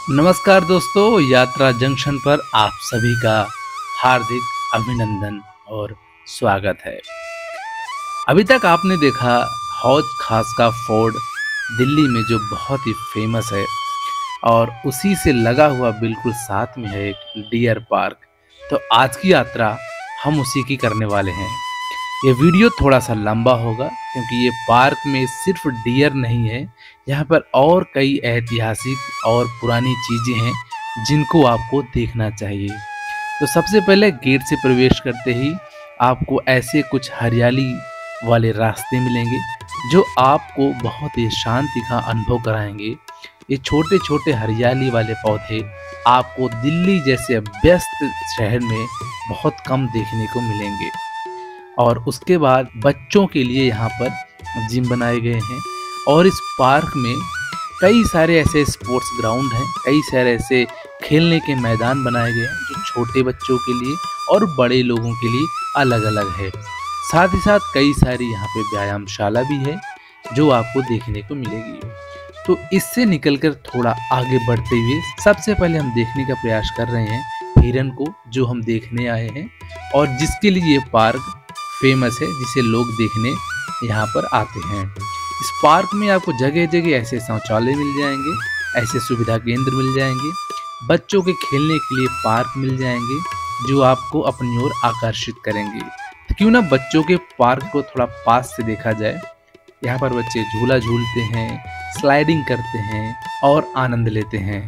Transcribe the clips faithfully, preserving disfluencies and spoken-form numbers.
नमस्कार दोस्तों, यात्रा जंक्शन पर आप सभी का हार्दिक अभिनंदन और स्वागत है। अभी तक आपने देखा हौज खास का फोर्ट दिल्ली में जो बहुत ही फेमस है और उसी से लगा हुआ बिल्कुल साथ में है एक डियर पार्क। तो आज की यात्रा हम उसी की करने वाले हैं। ये वीडियो थोड़ा सा लंबा होगा क्योंकि ये पार्क में सिर्फ डियर नहीं है, यहाँ पर और कई ऐतिहासिक और पुरानी चीज़ें हैं जिनको आपको देखना चाहिए। तो सबसे पहले गेट से प्रवेश करते ही आपको ऐसे कुछ हरियाली वाले रास्ते मिलेंगे जो आपको बहुत ही शांति का अनुभव कराएंगे। ये छोटे छोटे हरियाली वाले पौधे आपको दिल्ली जैसे व्यस्त शहर में बहुत कम देखने को मिलेंगे। और उसके बाद बच्चों के लिए यहाँ पर जिम बनाए गए हैं और इस पार्क में कई सारे ऐसे स्पोर्ट्स ग्राउंड हैं, कई सारे ऐसे खेलने के मैदान बनाए गए हैं जो छोटे बच्चों के लिए और बड़े लोगों के लिए अलग अलग है। साथ ही साथ कई सारी यहाँ पे व्यायामशाला भी है जो आपको देखने को मिलेगी। तो इससे निकलकर थोड़ा आगे बढ़ते हुए सबसे पहले हम देखने का प्रयास कर रहे हैं हिरन को, जो हम देखने आए हैं और जिसके लिए ये पार्क फेमस है, जिसे लोग देखने यहाँ पर आते हैं। इस पार्क में आपको जगह जगह ऐसे शौचालय मिल जाएंगे, ऐसे सुविधा केंद्र मिल जाएंगे, बच्चों के खेलने के लिए पार्क मिल जाएंगे जो आपको अपनी ओर आकर्षित करेंगे। तो क्यों ना बच्चों के पार्क को थोड़ा पास से देखा जाए। यहाँ पर बच्चे झूला झूलते हैं, स्लाइडिंग करते हैं और आनंद लेते हैं।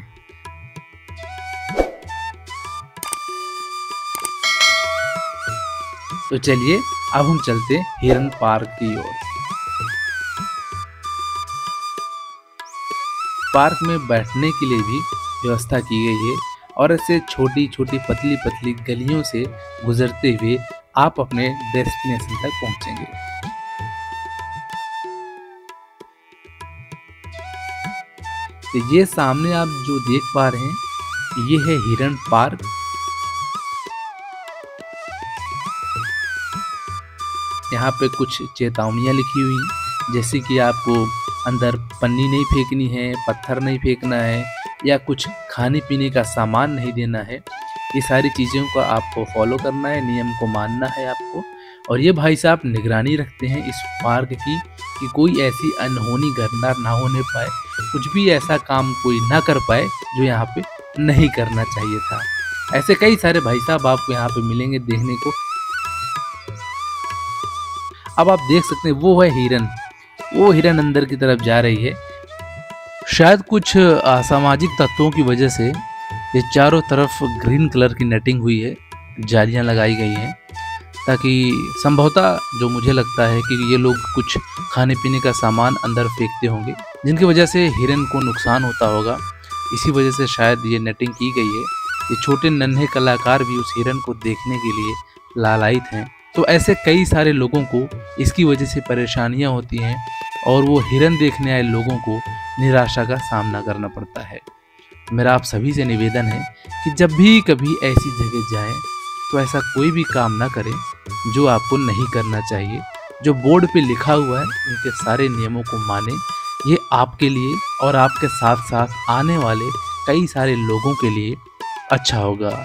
तो चलिए अब हम चलते हैं हिरन पार्क की ओर। पार्क में बैठने के लिए भी व्यवस्था की गई है और ऐसे छोटी छोटी पतली पतली गलियों से गुजरते हुए आप अपने डेस्टिनेशन तक पहुंचेंगे। तो ये सामने आप जो देख पा रहे हैं ये है हिरन पार्क। यहाँ पे कुछ चेतावनियाँ लिखी हुई हैं, जैसे कि आपको अंदर पन्नी नहीं फेंकनी है, पत्थर नहीं फेंकना है या कुछ खाने पीने का सामान नहीं देना है। ये सारी चीज़ों को आपको फॉलो करना है, नियम को मानना है आपको। और ये भाई साहब निगरानी रखते हैं इस पार्क की कि कोई ऐसी अनहोनी घटना ना होने पाए, कुछ भी ऐसा काम कोई ना कर पाए जो यहाँ पे नहीं करना चाहिए था। ऐसे कई सारे भाई साहब आपको यहाँ पे मिलेंगे देखने को। अब आप देख सकते हैं वो है हिरन, वो हिरन अंदर की तरफ जा रही है। शायद कुछ असामाजिक तत्वों की वजह से ये चारों तरफ ग्रीन कलर की नेटिंग हुई है, जालियां लगाई गई हैं, ताकि संभवतः जो मुझे लगता है कि ये लोग कुछ खाने पीने का सामान अंदर फेंकते होंगे जिनकी वजह से हिरन को नुकसान होता होगा। इसी वजह से शायद ये नेटिंग की गई है। ये छोटे नन्हे कलाकार भी उस हिरन को देखने के लिए लालायित हैं। तो ऐसे कई सारे लोगों को इसकी वजह से परेशानियां होती हैं और वो हिरन देखने आए लोगों को निराशा का सामना करना पड़ता है। मेरा आप सभी से निवेदन है कि जब भी कभी ऐसी जगह जाएं तो ऐसा कोई भी काम ना करें जो आपको नहीं करना चाहिए। जो बोर्ड पे लिखा हुआ है उनके सारे नियमों को मानें। ये आपके लिए और आपके साथ साथ आने वाले कई सारे लोगों के लिए अच्छा होगा।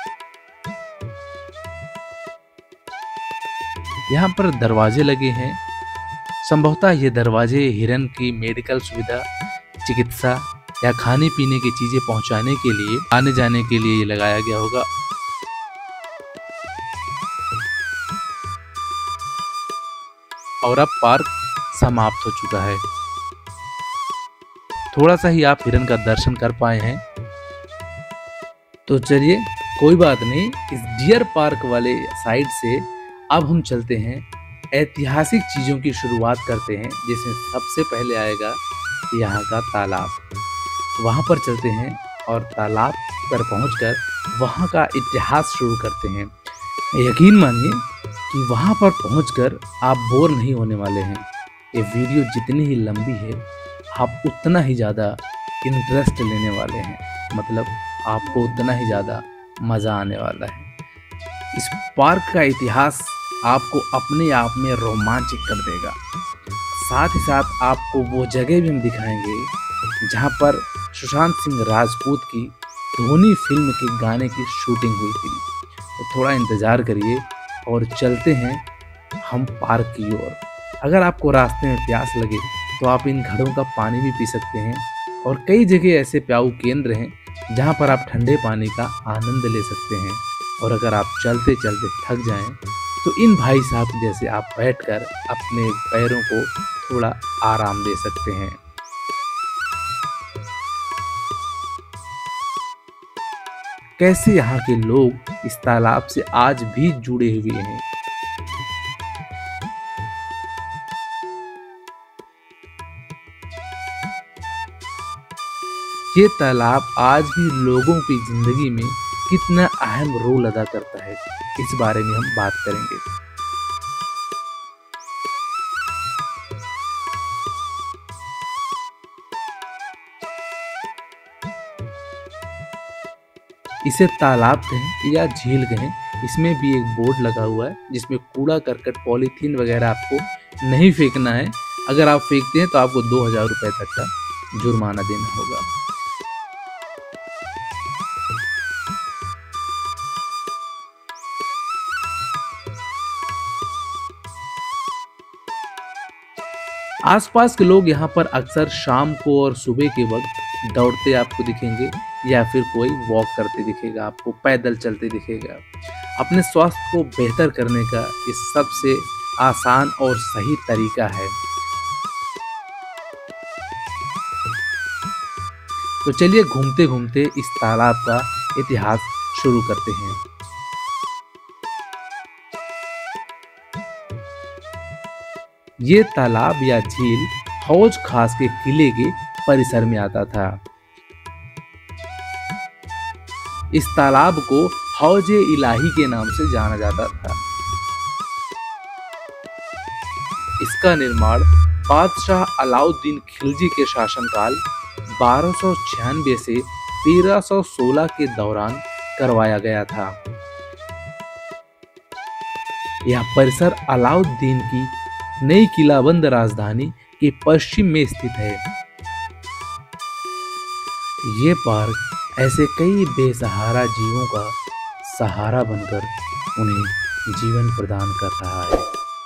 यहाँ पर दरवाजे लगे हैं, संभवतः ये दरवाजे हिरन की मेडिकल सुविधा, चिकित्सा या खाने पीने की चीजें पहुंचाने के लिए, आने जाने के लिए ये लगाया गया होगा। और अब पार्क समाप्त हो चुका है। थोड़ा सा ही आप हिरन का दर्शन कर पाए हैं। तो चलिए कोई बात नहीं, इस डियर पार्क वाले साइड से अब हम चलते हैं ऐतिहासिक चीज़ों की शुरुआत करते हैं, जिसमें सबसे पहले आएगा यहाँ का तालाब। वहाँ पर चलते हैं और तालाब पर पहुँचकर वहाँ का इतिहास शुरू करते हैं। यकीन मानिए कि वहाँ पर पहुँचकर आप बोर नहीं होने वाले हैं। ये वीडियो जितनी ही लंबी है आप उतना ही ज़्यादा इंटरेस्ट लेने वाले हैं, मतलब आपको उतना ही ज़्यादा मज़ा आने वाला है। इस पार्क का इतिहास आपको अपने आप में रोमांचित कर देगा। साथ ही साथ आपको वो जगह भी हम दिखाएंगे जहाँ पर सुशांत सिंह राजपूत की धोनी फिल्म के गाने की शूटिंग हुई थी। तो थोड़ा इंतज़ार करिए और चलते हैं हम पार्क की ओर। अगर आपको रास्ते में प्यास लगे तो आप इन घड़ों का पानी भी पी सकते हैं और कई जगह ऐसे प्याऊ केंद्र हैं जहां पर आप ठंडे पानी का आनंद ले सकते हैं। और अगर आप चलते चलते थक जाएं तो इन भाई साहब जैसे आप बैठकर अपने पैरों को थोड़ा आराम दे सकते हैं। कैसे यहाँ के लोग इस तालाब से आज भी जुड़े हुए हैं। ये तालाब आज भी लोगों की जिंदगी में कितना अहम रोल अदा करता है, इस बारे में हम बात करेंगे। इसे तालाब कहें या झील कहें, इसमें भी एक बोर्ड लगा हुआ है जिसमें कूड़ा करकट पॉलीथीन वगैरह आपको नहीं फेंकना है। अगर आप फेंकते हैं तो आपको दो हजार रुपए तक का जुर्माना देना होगा। आसपास के लोग यहाँ पर अक्सर शाम को और सुबह के वक्त दौड़ते आपको दिखेंगे या फिर कोई वॉक करते दिखेगा, आपको पैदल चलते दिखेगा। अपने स्वास्थ्य को बेहतर करने का ये सबसे आसान और सही तरीका है। तो चलिए घूमते घूमते इस तालाब का इतिहास शुरू करते हैं। ये तालाब या झील हौज खास के किले के परिसर में आता था। इस तालाब को हौज इलाही के नाम से जाना जाता था। इसका निर्माण बादशाह अलाउद्दीन खिलजी के शासनकाल बारह सौ छियानवे से तेरह सौ सोलह के दौरान करवाया गया था। यह परिसर अलाउद्दीन की नई किलाबंद राजधानी के पश्चिम में स्थित है। ये पार्क ऐसे कई बेसहारा जीवों का सहारा बनकर उन्हें जीवन प्रदान कर रहा है।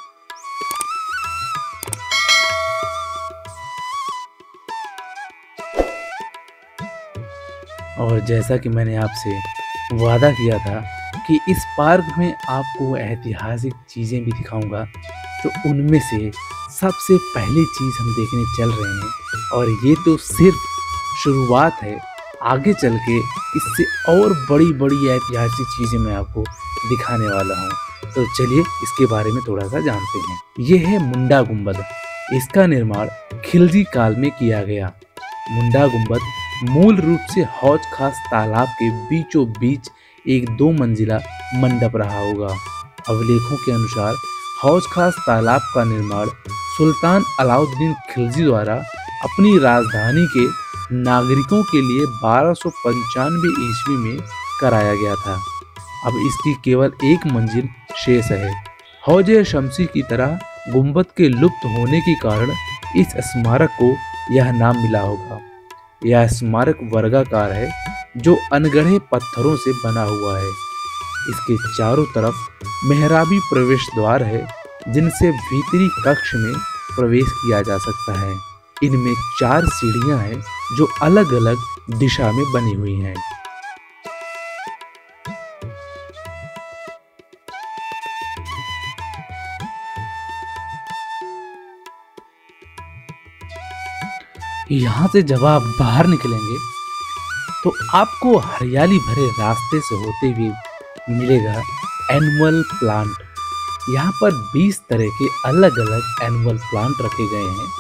और जैसा कि मैंने आपसे वादा किया था कि इस पार्क में आपको ऐतिहासिक चीजें भी दिखाऊंगा, तो उनमें से सबसे पहली चीज हम देखने चल रहे हैं। और ये तो सिर्फ शुरुआत है, आगे चल के इससे और बड़ी बड़ी ऐतिहासिक चीजें मैं आपको दिखाने वाला हूँ। तो चलिए इसके बारे में थोड़ा सा जानते हैं। ये है मुंडा गुंबद। इसका निर्माण खिलजी काल में किया गया। मुंडा गुंबद मूल रूप से हौज खास तालाब के बीचों बीच एक दो मंजिला मंडप रहा होगा। अभिलेखों के अनुसार हौज खास तालाब का निर्माण सुल्तान अलाउद्दीन खिलजी द्वारा अपनी राजधानी के नागरिकों के लिए बारह सौ पंचानवे ईस्वी में कराया गया था। अब इसकी केवल एक मंजिल शेष है। हौज शमसी की तरह गुंबद के लुप्त होने के कारण इस स्मारक को यह नाम मिला होगा। यह स्मारक वर्गाकार है जो अनगढ़े पत्थरों से बना हुआ है। इसके चारों तरफ मेहराबी प्रवेश द्वार है जिनसे भीतरी कक्ष में प्रवेश किया जा सकता है। इनमें चार सीढ़ियां हैं जो अलग अलग दिशा में बनी हुई हैं। यहाँ से जब आप बाहर निकलेंगे तो आपको हरियाली भरे रास्ते से होते हुए मिलेगा एनुअल प्लांट। यहाँ पर बीस तरह के अलग अलग एनुअल प्लांट रखे गए हैं।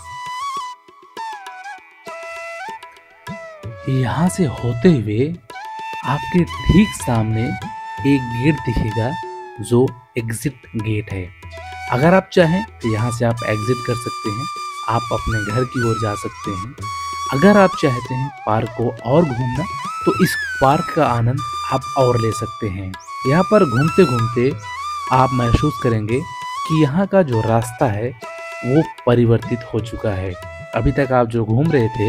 यहाँ से होते हुए आपके ठीक सामने एक गेट दिखेगा जो एग्जिट गेट है। अगर आप चाहें तो यहाँ से आप एग्जिट कर सकते हैं, आप अपने घर की ओर जा सकते हैं। अगर आप चाहते हैं पार्क को और घूमना तो इस पार्क का आनंद आप और ले सकते हैं। यहाँ पर घूमते घूमते आप महसूस करेंगे कि यहाँ का जो रास्ता है वो परिवर्तित हो चुका है। अभी तक आप जो घूम रहे थे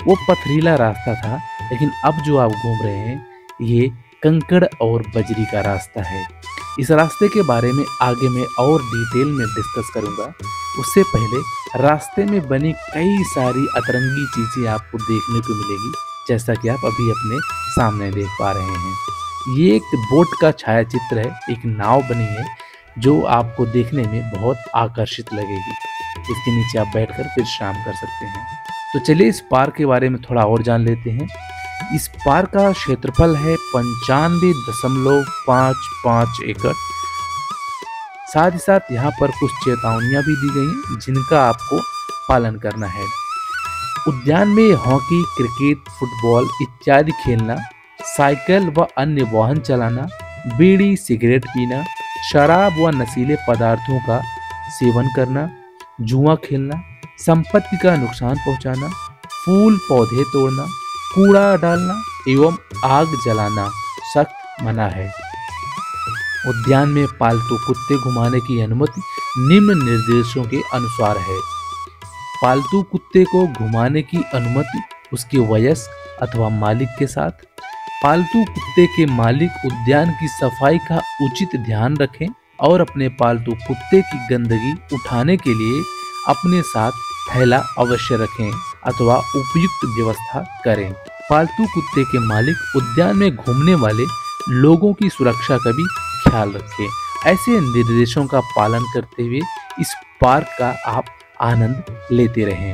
वो पथरीला रास्ता था, लेकिन अब जो आप घूम रहे हैं ये कंकड़ और बजरी का रास्ता है। इस रास्ते के बारे में आगे मैं और डिटेल में डिस्कस करूंगा। उससे पहले रास्ते में बनी कई सारी अतरंगी चीज़ें आपको देखने को मिलेगी, जैसा कि आप अभी अपने सामने देख पा रहे हैं। ये एक बोट का छायाचित्र है, एक नाव बनी है जो आपको देखने में बहुत आकर्षित लगेगी। इसके नीचे आप बैठकर फिर शाम कर सकते हैं। तो चलिए इस पार्क के बारे में थोड़ा और जान लेते हैं। इस पार्क का क्षेत्रफल है पंचानवे दशमलव पाँच पाँच एकड़। साथ ही साथ यहाँ पर कुछ चेतावनियां भी दी गई हैं जिनका आपको पालन करना है। उद्यान में हॉकी, क्रिकेट, फुटबॉल इत्यादि खेलना, साइकिल व अन्य वाहन चलाना, बीड़ी सिगरेट पीना, शराब व नशीले पदार्थों का सेवन करना, जुआ खेलना, संपत्ति का नुकसान पहुंचाना, फूल पौधे तोड़ना, कूड़ा डालना एवं आग जलाना सख्त मना है। उद्यान में पालतू कुत्ते घुमाने की अनुमति निम्न निर्देशों के अनुसार है। पालतू कुत्ते को घुमाने की अनुमति उसके वयस्क अथवा मालिक के साथ। पालतू कुत्ते के मालिक उद्यान की सफाई का उचित ध्यान रखें और अपने पालतू कुत्ते की गंदगी उठाने के लिए अपने साथ थैला अवश्य रखें अथवा उपयुक्त व्यवस्था करें। पालतू कुत्ते के मालिक उद्यान में घूमने वाले लोगों की सुरक्षा का भी ख्याल रखें। ऐसे निर्देशों का पालन करते हुए इस पार्क का आप आनंद लेते रहें।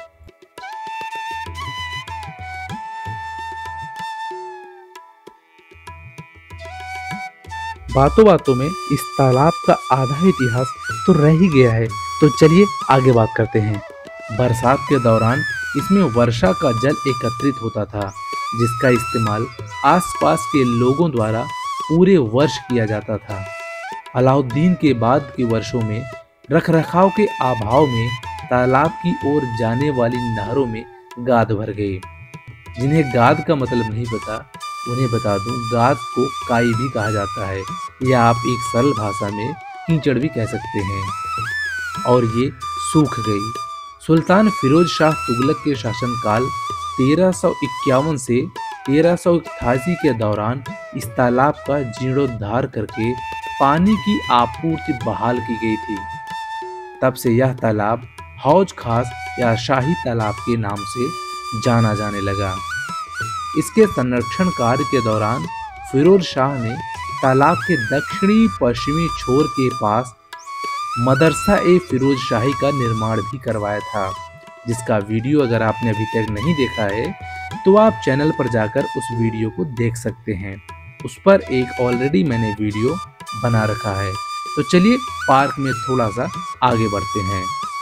बातों बातों में इस तालाब का आधा इतिहास तो रह ही गया है, तो चलिए आगे बात करते हैं। बरसात के दौरान इसमें वर्षा का जल एकत्रित होता था, जिसका इस्तेमाल आसपास के लोगों द्वारा पूरे वर्ष किया जाता था। अलाउद्दीन के बाद के वर्षों में रखरखाव के अभाव में तालाब की ओर जाने वाली नहरों में गाद भर गए। जिन्हें गाद का मतलब नहीं पता, उन्हें बता दूं, गाद को काई भी कहा जाता है, या आप एक सरल भाषा में कीचड़ भी कह सकते हैं, और ये सूख गई। सुल्तान फिरोज शाह तुगलक के शासनकाल तेरह सौ इक्यावन से तेरह सौ अट्ठासी के दौरान इस तालाब का जीर्णोद्धार करके पानी की आपूर्ति बहाल की गई थी। तब से यह तालाब हौज खास या शाही तालाब के नाम से जाना जाने लगा। इसके संरक्षण कार्य के दौरान फिरोज शाह ने तालाब के दक्षिणी पश्चिमी छोर के पास मदरसा ए फिरोज शाही का निर्माण भी करवाया था, जिसका वीडियो अगर आपने अभी तक नहीं देखा है तो आप चैनल पर जाकर उस वीडियो को देख सकते हैं। उस पर एक ऑलरेडी मैंने वीडियो बना रखा है। तो चलिए पार्क में थोड़ा सा आगे बढ़ते हैं।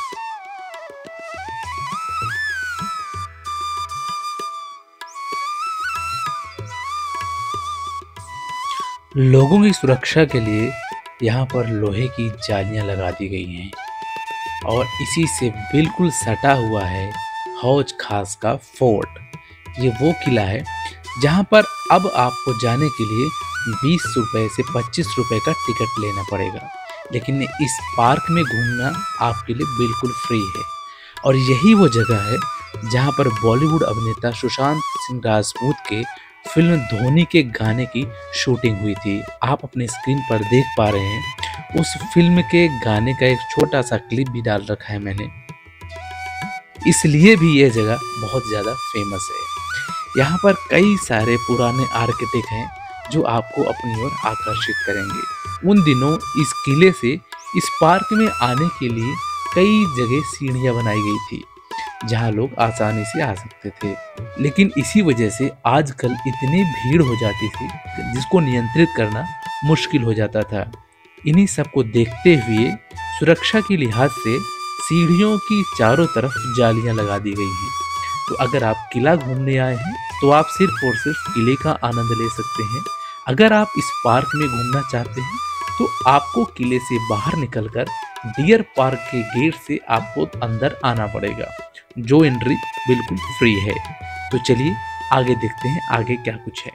लोगों की सुरक्षा के लिए यहाँ पर लोहे की जालियां लगा दी गई हैं और इसी से बिल्कुल सटा हुआ है हौज खास का फोर्ट। ये वो किला है जहाँ पर अब आपको जाने के लिए बीस रुपए से पच्चीस रुपए का टिकट लेना पड़ेगा, लेकिन इस पार्क में घूमना आपके लिए बिल्कुल फ्री है। और यही वो जगह है जहाँ पर बॉलीवुड अभिनेता सुशांत सिंह राजपूत के फिल्म धोनी के गाने की शूटिंग हुई थी। आप अपने स्क्रीन पर देख पा रहे हैं, उस फिल्म के गाने का एक छोटा सा क्लिप भी डाल रखा है मैंने, इसलिए भी यह जगह बहुत ज़्यादा फेमस है। यहाँ पर कई सारे पुराने आर्किटेक्ट हैं जो आपको अपनी ओर आकर्षित करेंगे। उन दिनों इस किले से इस पार्क में आने के लिए कई जगह सीढ़ियाँ बनाई गई थी जहाँ लोग आसानी से आ सकते थे, लेकिन इसी वजह से आजकल इतनी भीड़ हो जाती थी जिसको नियंत्रित करना मुश्किल हो जाता था। इन्हीं सबको देखते हुए सुरक्षा के लिहाज से सीढ़ियों की चारों तरफ जालियां लगा दी गई हैं। तो अगर आप किला घूमने आए हैं तो आप सिर्फ और सिर्फ किले का आनंद ले सकते हैं। अगर आप इस पार्क में घूमना चाहते हैं तो आपको किले से बाहर निकलकर डियर पार्क के गेट से आपको अंदर आना पड़ेगा, जो एंट्री बिल्कुल फ्री है। तो चलिए आगे देखते हैं आगे क्या कुछ है।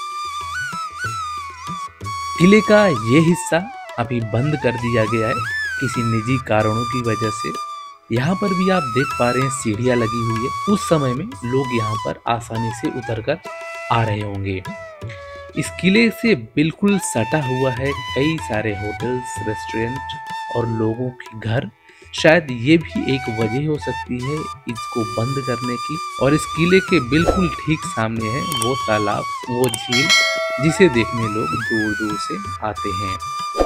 किले का ये हिस्सा अभी बंद कर दिया गया है, किसी निजी कारणों की वजह से। यहाँ पर भी आप देख पा रहे हैं सीढ़ियाँ लगी हुई है। उस समय में लोग यहाँ पर आसानी से उतरकर आ रहे होंगे। इस किले से बिल्कुल सटा हुआ है कई सारे होटल्स, रेस्टोरेंट और लोगों के घर। शायद ये भी एक वजह हो सकती है इसको बंद करने की। और इस किले के बिल्कुल ठीक सामने है वो तालाब, वो झील जिसे देखने लोग दूर दूर से आते हैं।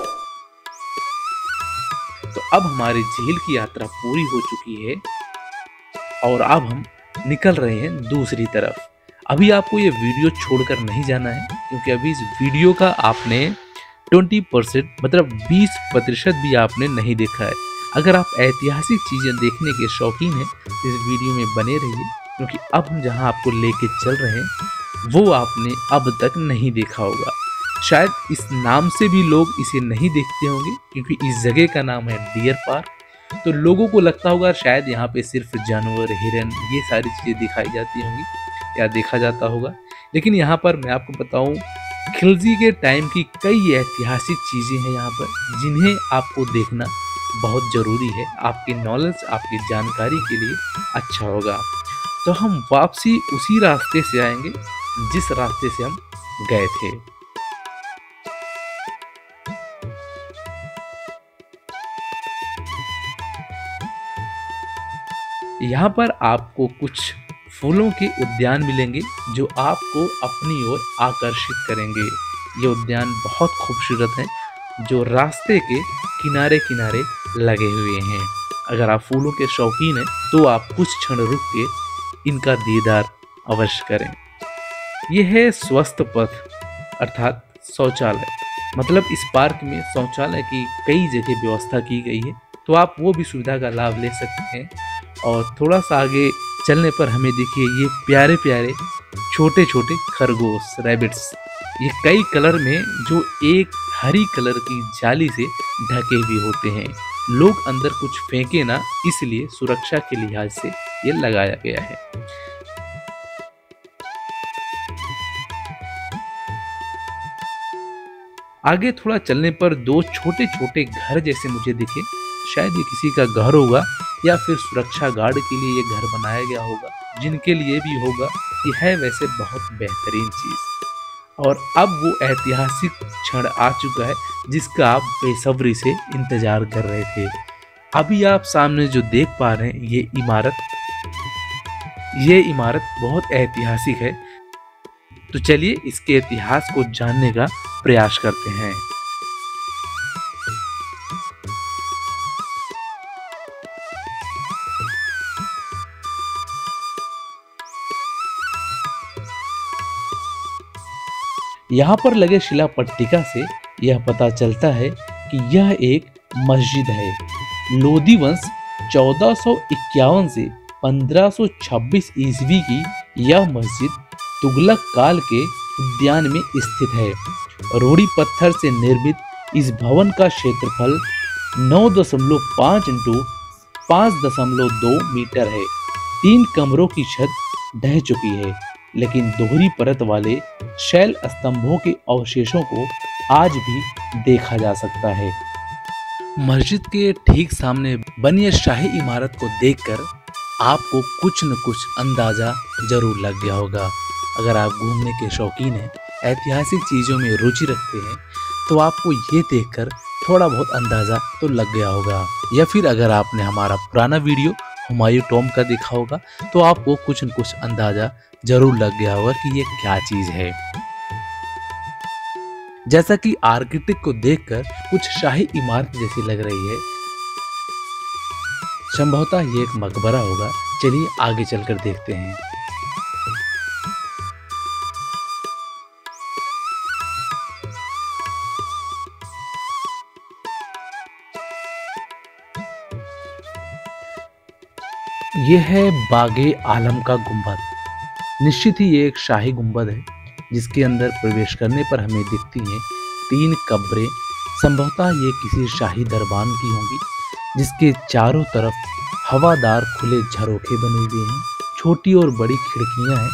तो अब हमारी झील की यात्रा पूरी हो चुकी है और अब हम निकल रहे हैं दूसरी तरफ। अभी आपको ये वीडियो छोड़कर नहीं जाना है, क्योंकि अभी इस वीडियो का आपने बीस परसेंट मतलब बीस प्रतिशत भी आपने नहीं देखा है। अगर आप ऐतिहासिक चीज़ें देखने के शौकीन हैं तो इस वीडियो में बने रहिए, क्योंकि अब हम जहां आपको लेके चल रहे हैं वो आपने अब तक नहीं देखा होगा। शायद इस नाम से भी लोग इसे नहीं देखते होंगे, क्योंकि इस जगह का नाम है डियर पार्क। तो लोगों को लगता होगा शायद यहाँ पे सिर्फ जानवर, हिरन, ये सारी चीज़ें दिखाई जाती होंगी या देखा जाता होगा। लेकिन यहाँ पर मैं आपको बताऊँ, खिलजी के टाइम की कई ऐतिहासिक चीज़ें हैं यहाँ पर, जिन्हें आपको देखना बहुत ज़रूरी है। आपकी नॉलेज, आपकी जानकारी के लिए अच्छा होगा। तो हम वापसी उसी रास्ते से आएंगे जिस रास्ते से हम गए थे। यहाँ पर आपको कुछ फूलों के उद्यान मिलेंगे जो आपको अपनी ओर आकर्षित करेंगे। ये उद्यान बहुत खूबसूरत हैं, जो रास्ते के किनारे किनारे लगे हुए हैं। अगर आप फूलों के शौकीन हैं तो आप कुछ क्षण रुक के इनका दीदार अवश्य करें। यह है स्वस्थ पथ अर्थात शौचालय। मतलब इस पार्क में शौचालय की कई जगह व्यवस्था की गई है, तो आप वो भी सुविधा का लाभ ले सकते हैं। और थोड़ा सा आगे चलने पर हमें देखिए ये प्यारे प्यारे छोटे छोटे खरगोश, रैबिट्स, ये कई कलर में जो एक हरी कलर की जाली से ढके हुए होते हैं। लोग अंदर कुछ फेंके ना, इसलिए सुरक्षा के लिहाज से ये लगाया गया है। आगे थोड़ा चलने पर दो छोटे छोटे घर जैसे मुझे दिखे। शायद ये किसी का घर होगा या फिर सुरक्षा गार्ड के लिए ये घर बनाया गया होगा, जिनके लिए भी होगा। ये है वैसे बहुत बेहतरीन चीज़। और अब वो ऐतिहासिक क्षण आ चुका है जिसका आप बेसब्री से इंतजार कर रहे थे। अभी आप सामने जो देख पा रहे हैं ये इमारत, ये इमारत बहुत ऐतिहासिक है। तो चलिए इसके इतिहास को जानने का प्रयास करते हैं। यहाँ पर लगे शिला पट्टिका से यह पता चलता है कि यह एक मस्जिद है। लोधी वंश चौदह सौ इक्यावन से पंद्रह सौ छब्बीस ईस्वी की यह मस्जिद तुगलक काल के उद्यान में स्थित है। रोड़ी पत्थर से निर्मित इस भवन का क्षेत्रफल नौ दशमलव पाँच इंटू पाँच दशमलव दो मीटर है। तीन कमरों की छत ढह चुकी है, लेकिन दोहरी परत वाले शैल स्तंभों के अवशेषों को आज भी देखा जा सकता है। मस्जिद के ठीक सामने बनी शाही इमारत को देखकर आपको कुछ न कुछ अंदाजा जरूर लग गया होगा। अगर आप घूमने के शौकीन हैं, ऐतिहासिक चीज़ों में रुचि रखते हैं, तो आपको ये देखकर थोड़ा बहुत अंदाज़ा तो लग गया होगा। या फिर अगर आपने हमारा पुराना वीडियो हुमायूं टॉम का देखा होगा तो आपको कुछ न कुछ अंदाज़ा जरूर लग गया होगा कि ये क्या चीज़ है। जैसा कि आर्किटेक्ट को देखकर कुछ शाही इमारत जैसी लग रही है, संभवतः ये एक मकबरा होगा। चलिए आगे चलकर देखते हैं। यह है बागे आलम का गुंबद। निश्चित ही ये एक शाही गुंबद है, जिसके अंदर प्रवेश करने पर हमें दिखती हैं तीन कब्रें। संभवतः ये किसी शाही दरबान की होंगी, जिसके चारों तरफ हवादार खुले झरोखे बने हुए हैं। छोटी और बड़ी खिड़कियां हैं।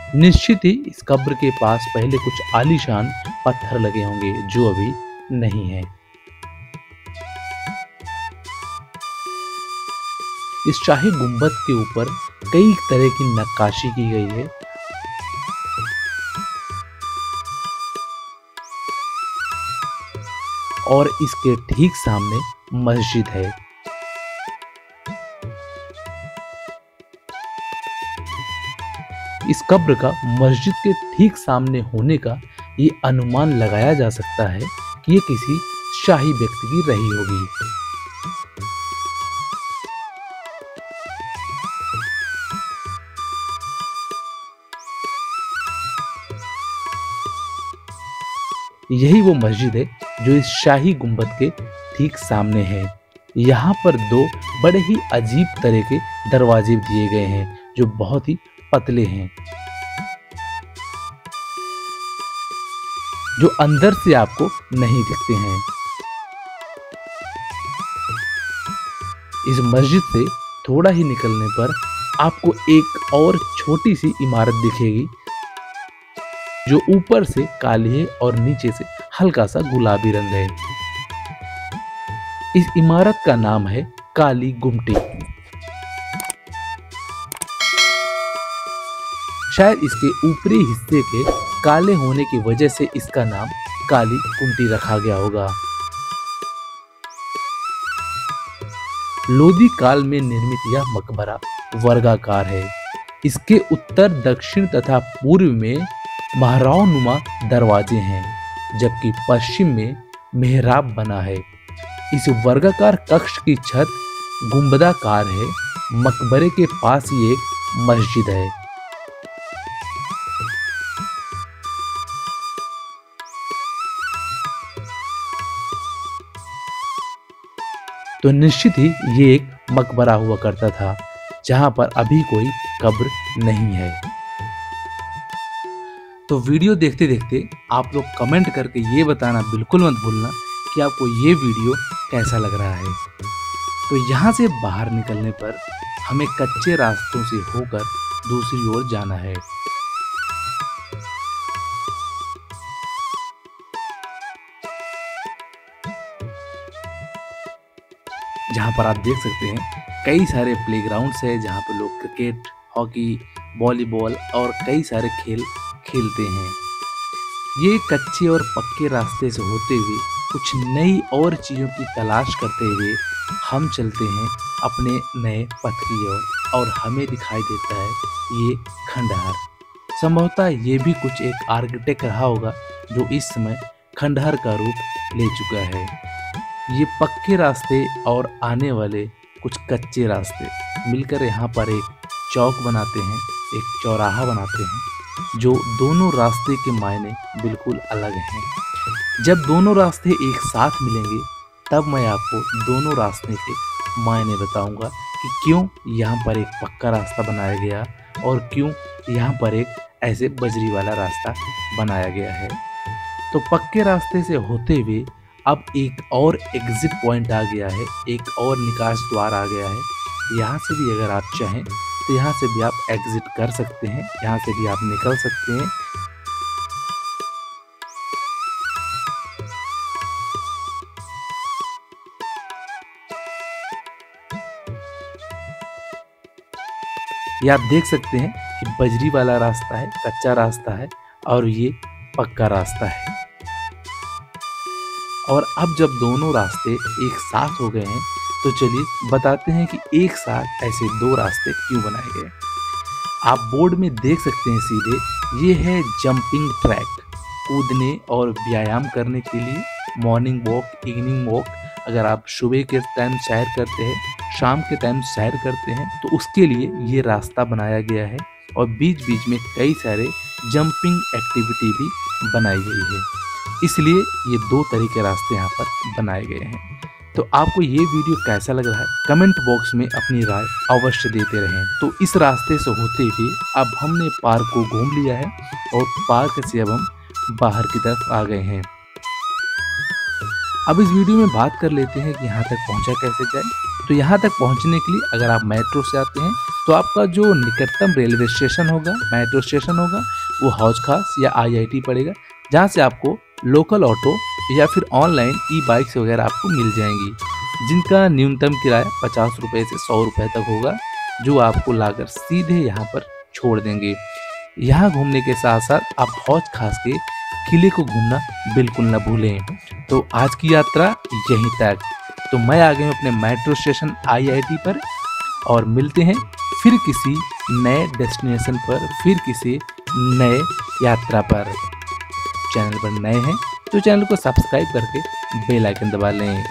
निश्चित ही इस कब्र के पास पहले कुछ आलीशान पत्थर लगे होंगे जो अभी नहीं है। इस शाही गुंबद के ऊपर कई तरह की नक्काशी की गई है। और इसके ठीक सामने मस्जिद है। इस कब्र का मस्जिद के ठीक सामने होने का ये अनुमान लगाया जा सकता है कि ये किसी शाही व्यक्ति की रही होगी। यही वो मस्जिद है जो इस शाही गुंबद के ठीक सामने है। यहाँ पर दो बड़े ही अजीब तरह के दरवाजे दिए गए हैं जो बहुत ही पतले हैं, जो अंदर से आपको नहीं दिखते हैं। इस मस्जिद से थोड़ा ही निकलने पर आपको एक और छोटी सी इमारत दिखेगी जो ऊपर से काली है और नीचे से हल्का सा गुलाबी रंग है। इस इमारत का नाम है काली गुमटी। शायद इसके ऊपरी हिस्से के काले होने की वजह से इसका नाम काली गुमटी रखा गया होगा। लोधी काल में निर्मित यह मकबरा वर्गाकार है। इसके उत्तर, दक्षिण तथा पूर्व में महराव नुमा दरवाजे हैं, जबकि पश्चिम में मेहराब बना है। इस वर्गाकार कक्ष की छत गुंबदाकार है। मकबरे के पास ही एक मस्जिद है। तो निश्चित ही ये एक मकबरा हुआ करता था, जहां पर अभी कोई कब्र नहीं है। तो वीडियो देखते देखते आप लोग कमेंट करके ये बताना बिल्कुल मत भूलना कि आपको ये वीडियो कैसा लग रहा है। तो यहाँ से बाहर निकलने पर हमें कच्चे रास्तों से होकर दूसरी ओर जाना है। जहाँ पर आप देख सकते हैं कई सारे प्लेग्राउंड्स है, जहाँ पर लोग क्रिकेट, हॉकी, वॉलीबॉल और कई सारे खेल खेलते हैं। ये कच्चे और पक्के रास्ते से होते हुए कुछ नई और चीज़ों की तलाश करते हुए हम चलते हैं अपने नए पथ की ओर, और हमें दिखाई देता है ये खंडहर। संभवतः ये भी कुछ एक आर्किटेक्ट रहा होगा जो इस समय खंडहर का रूप ले चुका है। ये पक्के रास्ते और आने वाले कुछ कच्चे रास्ते मिलकर यहाँ पर एक चौक बनाते हैं, एक चौराहा बनाते हैं, जो दोनों रास्ते के मायने बिल्कुल अलग हैं। जब दोनों रास्ते एक साथ मिलेंगे तब मैं आपको दोनों रास्ते के मायने बताऊंगा कि क्यों यहाँ पर एक पक्का रास्ता बनाया गया और क्यों यहाँ पर एक ऐसे बजरी वाला रास्ता बनाया गया है। तो पक्के रास्ते से होते हुए अब एक और एग्जिट पॉइंट आ गया है, एक और निकास द्वार आ गया है। यहाँ से भी अगर आप चाहें तो यहाँ से भी आप एग्जिट कर सकते हैं, यहाँ से भी आप निकल सकते हैं। ये आप देख सकते हैं कि बजरी वाला रास्ता है, कच्चा रास्ता है, और ये पक्का रास्ता है। और अब जब दोनों रास्ते एक साथ हो गए हैं तो चलिए बताते हैं कि एक साथ ऐसे दो रास्ते क्यों बनाए गए। आप बोर्ड में देख सकते हैं सीधे, ये है जंपिंग ट्रैक, कूदने और व्यायाम करने के लिए। मॉर्निंग वॉक, इवनिंग वॉक, अगर आप सुबह के टाइम सैर करते हैं, शाम के टाइम सैर करते हैं, तो उसके लिए ये रास्ता बनाया गया है। और बीच बीच में कई सारे जंपिंग एक्टिविटी भी बनाई गई है, इसलिए ये दो तरह के रास्ते यहाँ पर बनाए गए हैं। तो आपको ये वीडियो कैसा लग रहा है कमेंट बॉक्स में अपनी राय अवश्य देते रहें। तो इस रास्ते से होते हुए अब हमने पार्क को घूम लिया है और पार्क से अब हम बाहर की तरफ आ गए हैं। अब इस वीडियो में बात कर लेते हैं कि यहाँ तक पहुँचा कैसे जाए। तो यहाँ तक पहुँचने के लिए अगर आप मेट्रो से आते हैं तो आपका जो निकटतम रेलवे स्टेशन होगा, मेट्रो स्टेशन होगा, वो हौज खास या आई आई टी पड़ेगा, जहाँ से आपको लोकल ऑटो या फिर ऑनलाइन ई बाइक्स वगैरह आपको मिल जाएंगी, जिनका न्यूनतम किराया पचास रुपये से सौ रुपये तक होगा, जो आपको लाकर सीधे यहाँ पर छोड़ देंगे। यहाँ घूमने के साथ साथ आप हौज खास के किले को घूमना बिल्कुल न भूलें। तो आज की यात्रा यहीं तक। तो मैं आ गया हूँ अपने metro station I I T पर, और मिलते हैं फिर किसी नए डेस्टिनेशन पर, फिर किसी नए यात्रा पर। चैनल पर नए हैं तो चैनल को सब्सक्राइब करके बेल आइकन दबा लें।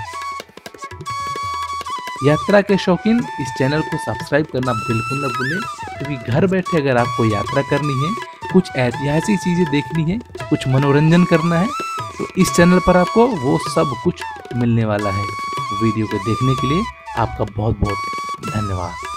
यात्रा के शौकीन इस चैनल को सब्सक्राइब करना बिल्कुल न भूलें, क्योंकि घर बैठे अगर आपको यात्रा करनी है, कुछ ऐतिहासिक चीज़ें देखनी है, कुछ मनोरंजन करना है, तो इस चैनल पर आपको वो सब कुछ मिलने वाला है। वीडियो को देखने के लिए आपका बहुत बहुत धन्यवाद।